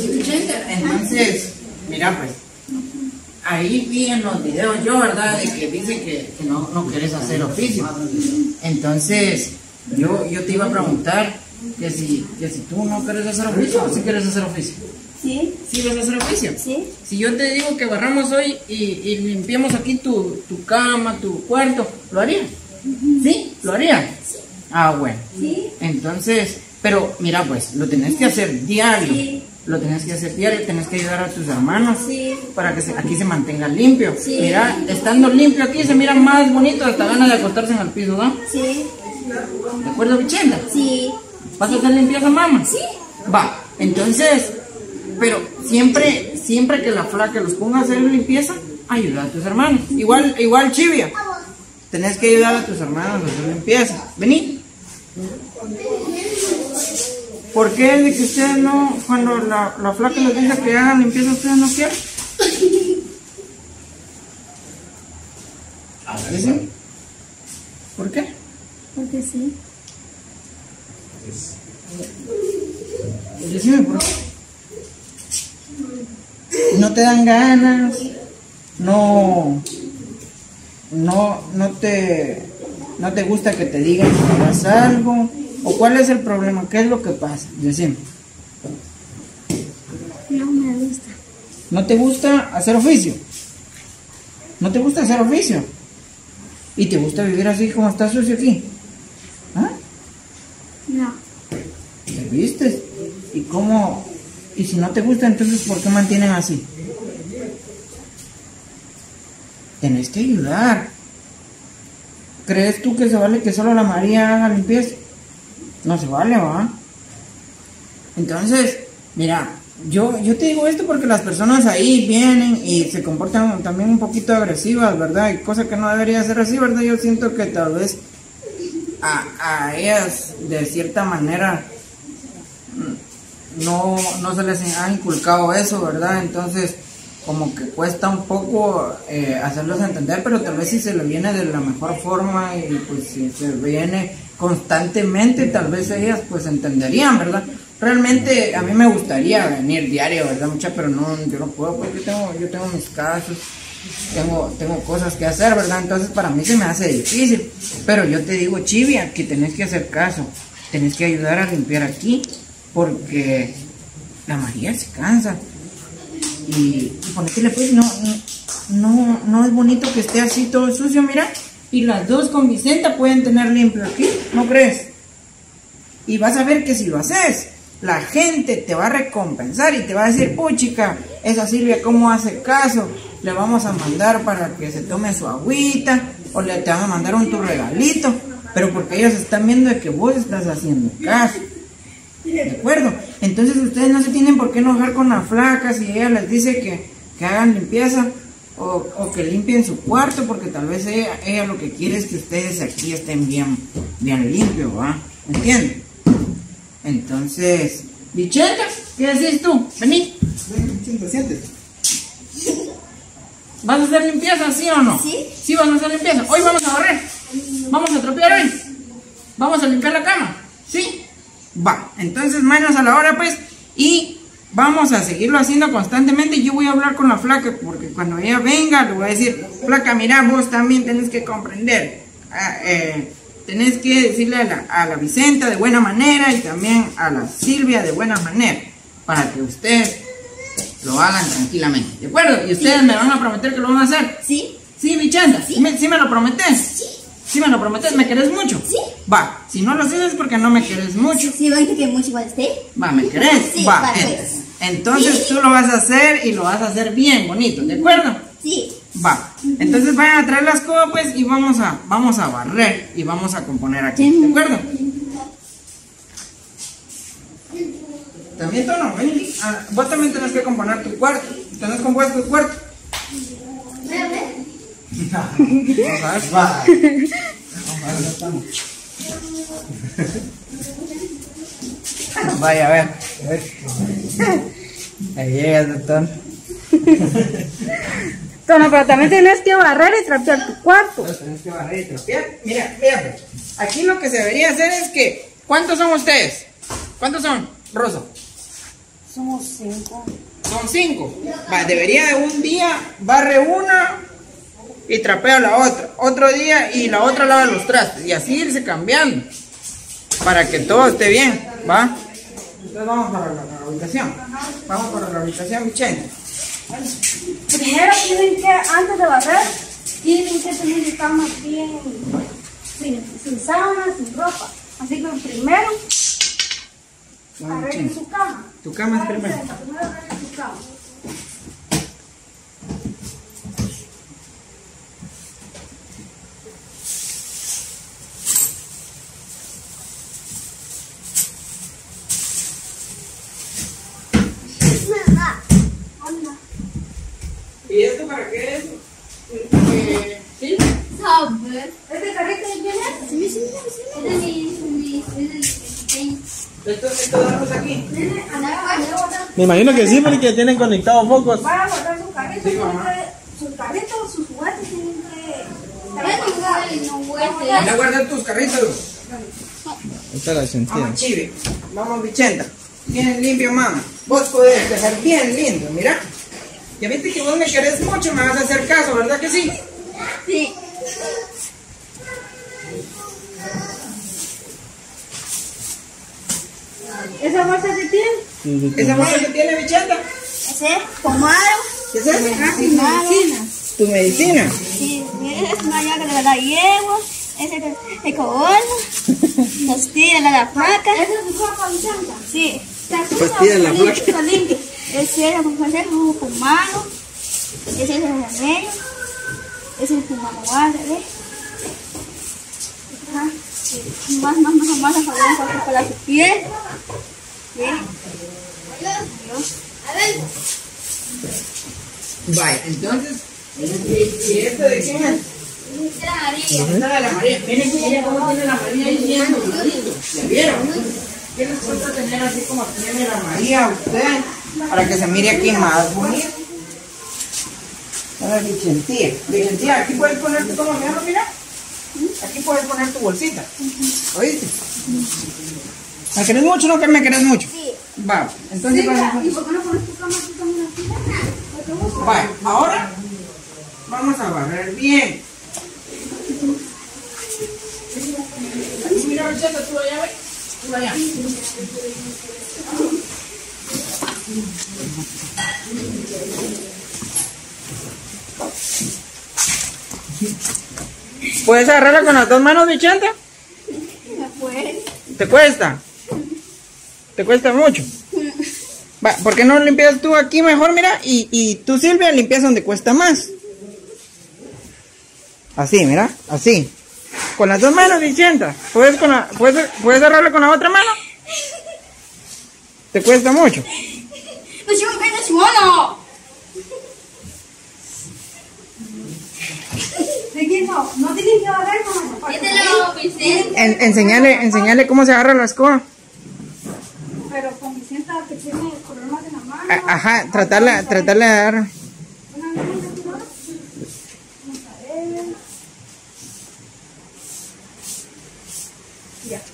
Sí, Vicente. Entonces, mira pues, ahí vi en los videos yo, ¿verdad? De que dice que no quieres hacer oficio. Entonces, yo te iba a preguntar que si tú no quieres hacer oficio o si quieres hacer oficio. Sí. ¿Sí vas a hacer oficio? Sí. Si yo te digo que barramos hoy y limpiemos aquí tu cama, tu cuarto, ¿lo harías? ¿Sí? ¿Lo harías? Sí. Ah, bueno. Sí. Entonces, pero mira pues, lo tenés que hacer diario. Sí. Lo tenés que hacer diario, tenés que ayudar a tus hermanos. Sí. Para que aquí se mantenga limpio. Sí. Mira, estando limpio aquí se mira más bonito, hasta ganas de acostarse en el piso, ¿no? Sí. ¿De acuerdo, Vicenda? Sí. ¿Vas a hacer limpieza, mamá? Sí. Va, entonces, pero siempre que la flaca los ponga a hacer limpieza, ayuda a tus hermanos. Igual Chivia. Tenés que ayudar a tus hermanos a hacer limpieza. Vení. ¿Por qué es de que ustedes no, cuando la flaca les dice que hagan limpieza, ustedes no quieren? ¿Sí? ¿Por qué? Porque sí. Decime por qué. ¿No te dan ganas? ¿No te gusta que te digan que hagas algo? ¿O cuál es el problema? ¿Qué es lo que pasa? Decime. No me gusta. ¿No te gusta hacer oficio? ¿No te gusta hacer oficio? ¿Y te gusta vivir así como está sucio aquí? ¿Ah? No. ¿Te vistes? ¿Y cómo? Y si no te gusta, entonces ¿por qué mantienen así? Tenés que ayudar. ¿Crees tú que se vale que solo la María haga limpieza? No se vale, ¿va? Entonces, mira, yo te digo esto porque las personas ahí vienen y se comportan también un poquito agresivas, ¿verdad? Y cosa que no debería ser así, ¿verdad? Yo siento que tal vez a ellas de cierta manera no se les ha inculcado eso, ¿verdad? Entonces como que cuesta un poco hacerlos entender, pero tal vez si se le viene de la mejor forma y pues si se viene constantemente, tal vez ellas pues entenderían, ¿verdad? Realmente a mí me gustaría venir diario, ¿verdad, muchacha? Pero no, yo no puedo porque yo tengo mis casos, tengo cosas que hacer, ¿verdad? Entonces para mí se me hace difícil, pero yo te digo, Chivia, que tenés que hacer caso, tenés que ayudar a limpiar aquí, porque la María se cansa. Y ponetele pues, no es bonito que esté así todo sucio, mira. Y las dos con Vicenta pueden tener limpio aquí, ¿no crees? Y vas a ver que si lo haces, la gente te va a recompensar y te va a decir, puchica, esa Silvia cómo hace caso, le vamos a mandar para que se tome su agüita, o te van a mandar tu regalito, pero porque ellos están viendo de que vos estás haciendo caso. ¿De acuerdo? Entonces ustedes no se tienen por qué enojar con la flaca si ella les dice que hagan limpieza o que limpien su cuarto, porque tal vez ella lo que quiere es que ustedes aquí estén bien limpios, ¿va? ¿Entienden? Entonces, Vicenta, ¿qué decís tú? Vení. Siéntate. ¿Vas a hacer limpieza, sí o no? Sí. Sí, vas a hacer limpieza. Hoy vamos a barrer. Vamos a tropear hoy. Vamos a limpiar la cama. ¿Sí? Va, entonces manos a la hora pues, y vamos a seguirlo haciendo constantemente. Yo voy a hablar con la flaca, porque cuando ella venga le voy a decir, flaca, mira, vos también tenés que comprender, tenés que decirle a la Vicenta de buena manera y también a la Silvia de buena manera, para que ustedes lo hagan tranquilamente, ¿de acuerdo? Y ustedes me van a prometer que lo van a hacer. Sí. Sí, Vicenta, ¿sí me lo prometes? Sí. ¿Sí me lo prometes? ¿Me querés mucho? Sí. Va, si no lo haces es porque no me querés mucho. Sí, ¿van que mucho igual usted? Va, ¿me querés? Sí, va, va, pues. entonces tú lo vas a hacer y lo vas a hacer bien bonito, ¿de acuerdo? Sí. Va, entonces vayan a traer las cosas pues y vamos a barrer y vamos a componer aquí, ¿de acuerdo? También tú no, ven, vos también tenés que componer tu cuarto. ¿Tenés compuesto tu cuarto? Vamos a ver. Vaya a ver. Ahí llega, doctor. Tono, pero también tienes que barrer y trapear tu cuarto. Tienes que barrer y trapear. Mira, vean, aquí lo que se debería hacer es que, ¿cuántos son ustedes? ¿Cuántos son, Rosa? Somos 5. Son 5. Va, debería de un día barre una y trapea la otra. Otro día y la otra lava los trastes. Y así irse cambiando. Para que todo esté bien, ¿va? Entonces vamos para la habitación. Vamos para la habitación, Vicente. Primero tienen que, antes de barrer, tienen que tener la cama bien, sin sábanas, sin ropa. Así que primero, arreglen su cama. Tu cama es primero. Primero arreglen su cama. ¿Y esto para qué es? ¿Sí? Saber. ¿Este carrito de quién es? Sí, sí, sí. Es de mi pequeño. Esto damos aquí. Me imagino que sí, porque tienen conectados focos. Van a guardar su carrito, Sí, mamá. sus carritos, sus juguetes tienen que... Anda a guardar tus carritos. Ahí está la sentida. Vamos, Chive. Vamos, Vicenta. Bien limpio, mamá. Vos podés dejar bien lindo, mira. Ya viste que vos me querés mucho, me vas a hacer caso, ¿verdad que sí? Sí. ¿Esa bolsa que tiene? ¿Esa bolsa que tiene, Vicenta? Ese es pomado. ¿Qué es eso? Medicina. ¿Tu medicina? Sí, es una llave que la llevo. Ese es el cogollo. Los tiras la placa. ¿Esa es su ropa, Vicenta? Sí. Pastilla en la placa. Está limpio. Ese es el pomado. Ese es el remedio. Ese es el pomado guarda, ¿ves? Ajá. Más a favor para su piel. ¿Ves? Vaya, entonces, ¿y esto de quién es? Esta de la María. Miren cómo tiene la María ahí bien dobladito. ¿Ya vieron? ¿Qué les cuesta tener así como tiene la María usted? Para que se mire aquí más bonito. A ver, Vicentía. Vicentía, aquí puedes poner tu, ¿cómo se llama? Mira. Aquí puedes poner tu bolsita. ¿Oíste? ¿Me querés mucho o no que me querés mucho? Sí. Va, entonces vamos ¿Y por qué no pones tu cama tú también aquí? a... Vaya, ahora vamos a barrer bien. Mira, Vicenta, tú allá, ve. Tú allá. ¿Puedes agarrarla con las dos manos, Vicenta? ¿Te cuesta? ¿Te cuesta mucho? Va, ¿por qué no limpias tú aquí mejor, mira? Y tú, Silvia, limpias donde cuesta más. Así, mira, así. Con las dos manos, Vicenta. ¿Puedes agarrarla con la otra mano? ¿Te cuesta mucho? Pues yo me quedé su mano. ¿De quién no? No tienen que barrer, mamá. Este lo Vicente. Enseñale cómo se agarra la escoba. Pero con Vicenta que tiene problemas en la mano. Ajá, tratarle de dar. Una vez que tú vas, vamos a ver. Ya.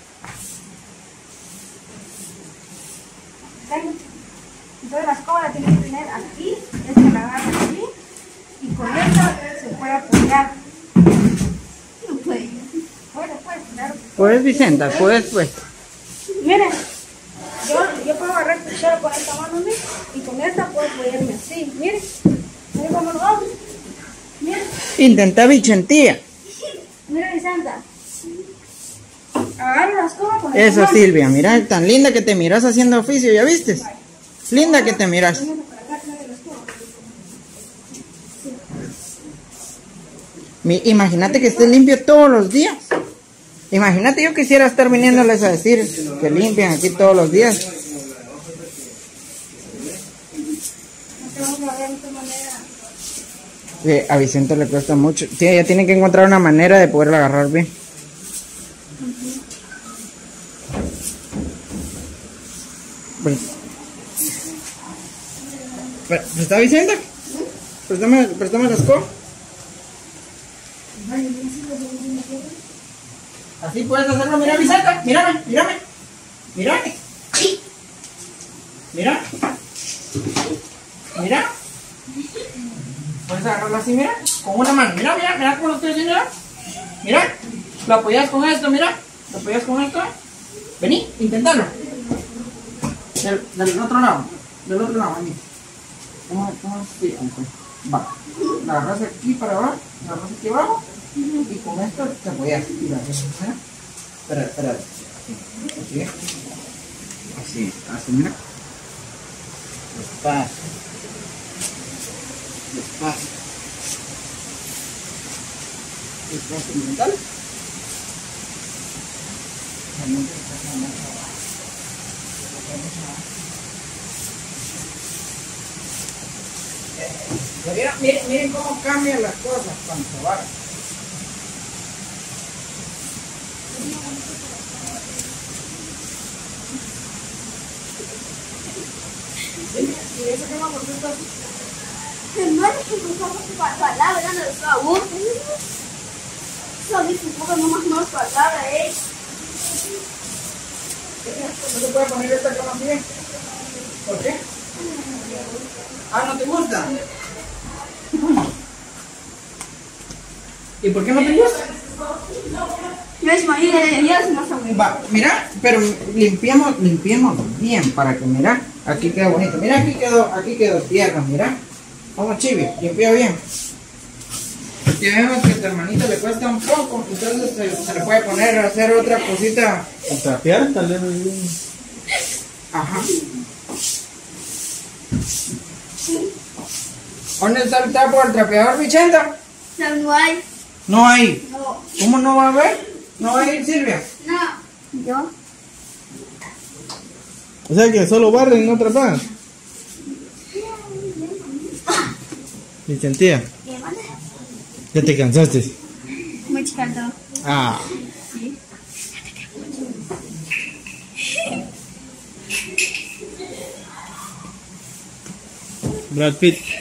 Entonces la escoba la tienes que tener aquí, esta la agarra aquí, y con esta se puede apoyar. No puede. Puede, claro. Puedes, Vicenta, puedes, pues. Miren, yo puedo agarrar el cuchillo con esta mano, ¿sí? Y con esta puedo apoyarme así. Miren, miren cómo lo hago. Miren, Intenta, Vicentía. miren, Vicenta. Agarro la escoba con esta Eso, mano. Silvia, mira, tan linda que te miras haciendo oficio, ¿ya viste? Linda que te miras. Imagínate que esté limpio todos los días. Imagínate, yo quisiera estar viniéndoles a decir que limpian aquí todos los días. Sí, a Vicente le cuesta mucho. Sí, ella tiene que encontrar una manera de poderla agarrar bien. Pues, ¿está Vicente? Préstame la escoba. Así puedes hacerlo, mira, Vicente, mírame. Mira. Mira. Puedes agarrarlo así, mira. Con una mano. Mira, mira, mira cómo lo estoy haciendo. Mira. Lo apoyas con esto, mira. Lo apoyas con esto. Vení, inténtalo. Del otro lado. Del otro lado, vení. ¿Cómo así? Va. La agarras aquí para abajo. La agarras aquí abajo. Y con esto te apoyas. Mira, espera. Así. Así, mira. Despacio. Mental. Miren cómo cambian las cosas cuando se van. ¿Y eso qué va por cierto? Hermano, que buscamos palabras, no lo sabor. Só me ficou numa nossa palavra, é ¿No se puede poner esta cama bien? ¿Por qué? Ah, ¿no te gusta? ¿Y por qué no te gusta? Yo es María de Dios, no sabemos. Va, mira, pero limpiemos bien para que, mira, aquí queda bonito. Mira, aquí quedó tierra, mira. Vamos, Chibi, limpia bien. Porque vemos que a tu hermanito le cuesta un poco, entonces se le puede poner a hacer otra cosita. A trapear, tal vez. Ajá. ¿Dónde está el trapo del trapeador, Vicenta? No hay. No hay. No. ¿Cómo no va a haber? ¿No va a ir, Silvia? No. ¿Yo? O sea que solo barren y no trapean. Vicentía, ¿Qué manda? ya te cansaste. Muy chiquito. Ah. Brad Pitt.